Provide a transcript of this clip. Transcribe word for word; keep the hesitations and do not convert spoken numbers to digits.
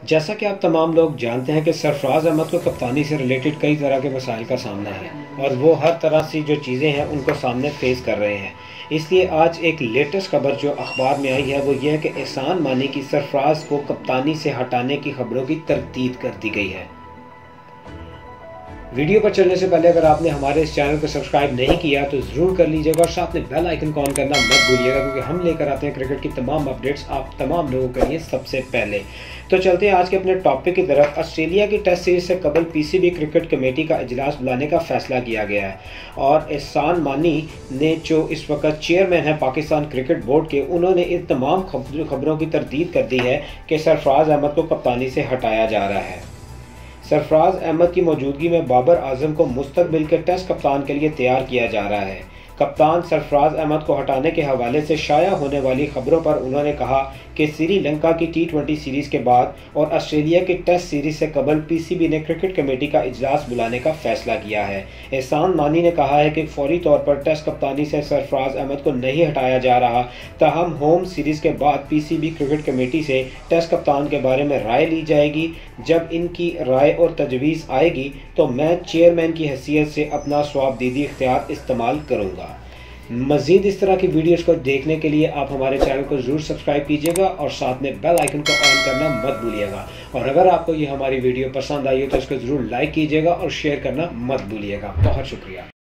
जैसा कि आप तमाम लोग जानते हैं कि सरफराज अहमद को कप्तानी से रिलेटेड कई तरह के मसाइल का सामना है और वो हर तरह से जो चीज़ें हैं उनको सामने फेस कर रहे हैं। इसलिए आज एक लेटेस्ट खबर जो अखबार में आई है वो ये है कि एहसान मानी की सरफराज को कप्तानी से हटाने की खबरों की तरतीब कर दी गई है। वीडियो पर चलने से पहले अगर आपने हमारे इस चैनल को सब्सक्राइब नहीं किया तो ज़रूर कर लीजिएगा और साथ में बेल आइकन को ऑन करना मत भूलिएगा, क्योंकि हम लेकर आते हैं क्रिकेट की तमाम अपडेट्स आप तमाम लोगों के लिए सबसे पहले। तो चलते हैं आज के अपने टॉपिक की तरफ। ऑस्ट्रेलिया की टेस्ट सीरीज से कबल पीसीबी क्रिकेट कमेटी का इजलास बुलाने का फैसला किया गया है और एहसान मानी ने जो इस वक्त चेयरमैन है पाकिस्तान क्रिकेट बोर्ड के, उन्होंने इन तमाम खबरों की तरदीद कर दी है कि सरफराज अहमद को कप्तानी से हटाया जा रहा है। सरफराज अहमद की मौजूदगी में बाबर आजम को मुस्तकबिल के टेस्ट कप्तान के लिए तैयार किया जा रहा है। कप्तान सरफराज अहमद को हटाने के हवाले से शाया होने वाली खबरों पर उन्होंने कहा कि श्रीलंका की टी ट्वेंटी सीरीज़ के बाद और ऑस्ट्रेलिया की टेस्ट सीरीज़ से कबल पीसीबी ने क्रिकेट कमेटी का इजलास बुलाने का फैसला किया है। एहसान मानी ने कहा है कि फौरी तौर पर टेस्ट कप्तानी से सरफराज अहमद को नहीं हटाया जा रहा, ताहम होम सीरीज़ के बाद पीसीबी क्रिकेट कमेटी से टेस्ट कप्तान के बारे में राय ली जाएगी। जब इनकी राय और तजवीज़ आएगी तो मैं चेयरमैन की हैसियत से अपना स्वाबदीदी इख्तियार इस्तेमाल करूँगा। मज़ीद इस तरह की वीडियोस को देखने के लिए आप हमारे चैनल को ज़रूर सब्सक्राइब कीजिएगा और साथ में बेल आइकन को ऑन करना मत भूलिएगा। और अगर आपको ये हमारी वीडियो पसंद आई हो तो इसको ज़रूर लाइक कीजिएगा और शेयर करना मत भूलिएगा। बहुत शुक्रिया।